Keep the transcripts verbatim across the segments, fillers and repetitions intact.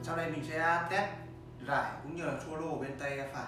Sau đây mình sẽ test rải cũng như là chua lô bên tay phải.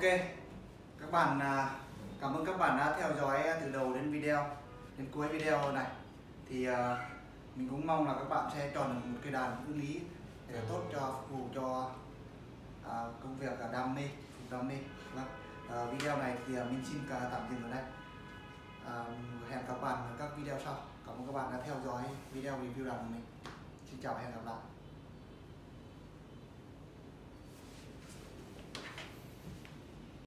các bạn à, cảm ơn các bạn đã theo dõi từ đầu đến video đến cuối video này. Thì à, mình cũng mong là các bạn sẽ chọn được một cây đàn ưng ý để tốt cho phục vụ cho à, công việc là đam mê, phục đam mê. Vâng. À, video này thì mình xin cả tạm dừng ở đây. À, hẹn các bạn ở các video sau. Cảm ơn các bạn đã theo dõi video review đàn của mình. Xin chào và hẹn gặp lại.